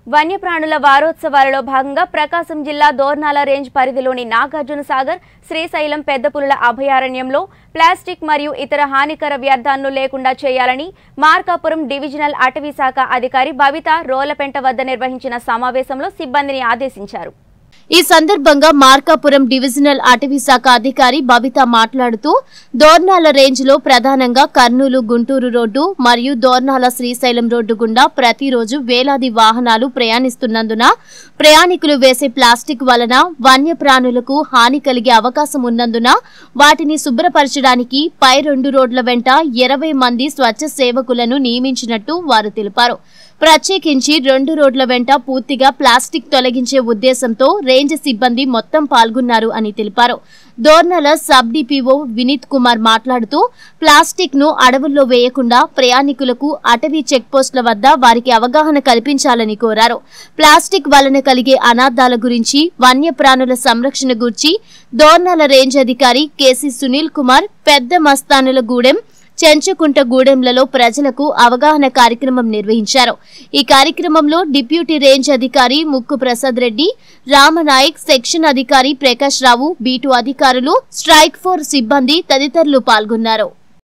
వన్యప్రాణుల వారోత్సవాలలో భాగంగా ప్రకాశం జిల్లా దోర్నాల రేంజ్ పరిధిలోని నాగార్జున సాగర్, శ్రీశైలం పెద్దపులుల అభయారణ్యంలో ప్లాస్టిక్ మరియు ఇతర హానికర వ్యర్థాలను లేకుండా చేయాలని మార్కాపురం డివిజనల్ అటవీ శాఖ అధికారి బబిత రోలపెంట వద్ద నిర్వహించిన సమావేశంలో సిబ్బందిని ఆదేశించారు. ఈ సందర్భంగా మార్కాపురం డివిజనల్ అటవీ శాఖ అధికారి బబిత మాట్లాడుతూ దోర్నాల రేంజ్ లో ప్రధానంగా కర్నూలు గుంటూరు రోడ్డు మరియు దోర్నాల శ్రీశైలం రోడ్డు గుండా ప్రతిరోజు వేలాది వాహనాలు ప్రయాణిస్తున్నందున ప్రయాణికులు వేసే ప్లాస్టిక్ వలన వన్యప్రాణులకు హాని కలిగే అవకాశం ఉన్నందున వాటిని శుభ్రపరచడానికి పై 2 రోడ్ల వెంట 20 మంది స్వచ్ఛ సేవకులను నియమించినట్టు వారు తెలిపారు. ప్రత్యేకించి 2 రోడ్ల వెంట పూర్తిగా ప్లాస్టిక్ తొలగించే ఉద్దేశంతో రేంజ్ సిబ్బంది మొత్తం పాల్గొన్నారు అని తెలిపారు. దోర్నల సబ్ డిపిఓ వినీత్ కుమార్ మాట్లాడుతూ ప్లాస్టిక్ ను అడవుల్లో వేయకుండా ప్రయాణికులకు అటవీ చెక్ పోస్టుల వద్ద వారికి అవగాహన కల్పించాలని కోరారు. ప్లాస్టిక్ వలన కలిగే అనాథాల గురించి, వన్యప్రాణుల సంరక్షణ గురించి దోర్నల రేంజ్ అధికారి కేసీ సునీల్ కుమార్ పెద్ద మస్తానుల గూడెం, చెంచుకుంట గూడెంలలో ప్రజలకు అవగాహన కార్యక్రమం నిర్వహించారు. ఈ కార్యక్రమంలో డిప్యూటీ రేంజ్ అధికారి ముక్కు ప్రసాద్ రెడ్డి, రామనాయక్, సెక్షన్ అధికారి ప్రకాష్ రావు, B2 అధికారులు, స్ట్రైక్ ఫోర్స్ సిబ్బంది తదితరులు పాల్గొన్నారు.